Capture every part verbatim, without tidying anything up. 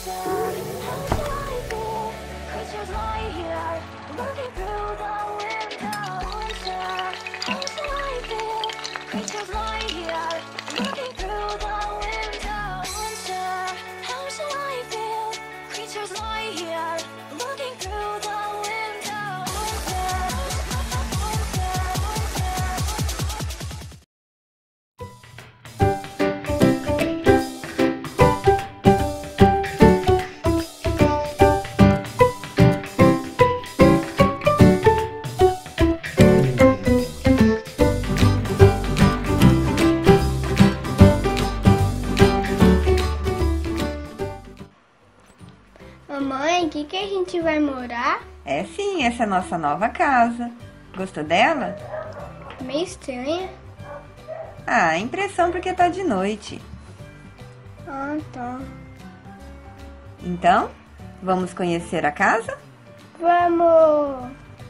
Mamãe, aqui que a gente vai morar? É sim, essa é a nossa nova casa. Gostou dela? Meio estranha. Ah, impressão porque tá de noite. Ah, tá. Então, vamos conhecer a casa? Vamos!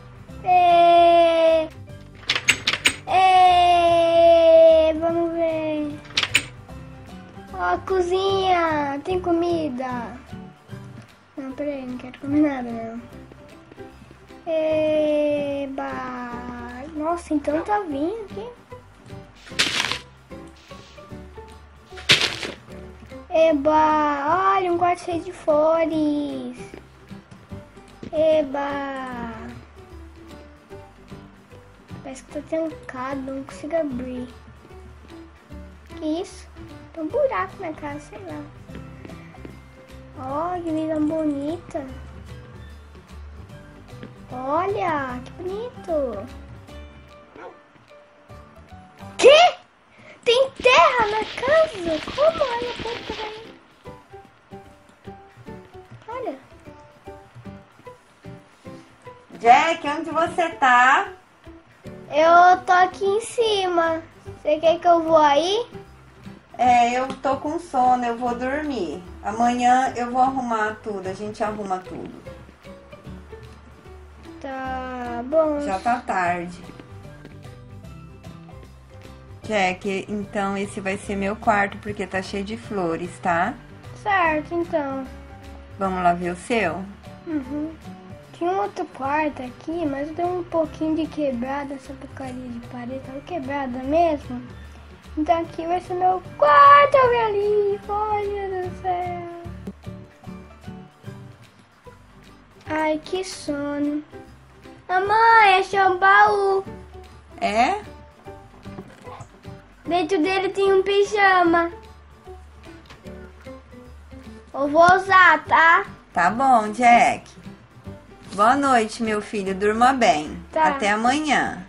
É... É... Vamos ver. Ó, a cozinha! Tem comida! Não, peraí, não quero comer nada, não. Eba! Nossa, então tá vindo aqui. Eba! Olha, um quarto cheio de flores. Eba! Parece que tá trancado, não consigo abrir. Que isso? Tem um buraco na casa, sei lá. Ó, que visão bonita. Olha, que bonito. Que? Tem terra na casa? Como ela pode pegar aí? Olha. Jack, onde você tá? Eu tô aqui em cima. Você quer que eu vou aí? É, eu tô com sono, eu vou dormir. Amanhã eu vou arrumar tudo, a gente arruma tudo. Tá bom. Já tá tarde. Jack, então esse vai ser meu quarto porque tá cheio de flores, tá? Certo, então. Vamos lá ver o seu? Uhum. Tinha um outro quarto aqui, mas deu um pouquinho de quebrada, essa porcaria de parede. Tava quebrada mesmo. Então aqui vai ser meu quarto, olha ali. Olha do céu. Ai, que sono. Mamãe, achei um baú. É? Dentro dele tem um pijama. Eu vou usar, tá? Tá bom, Jack. Boa noite, meu filho. Durma bem. Tá. Até amanhã.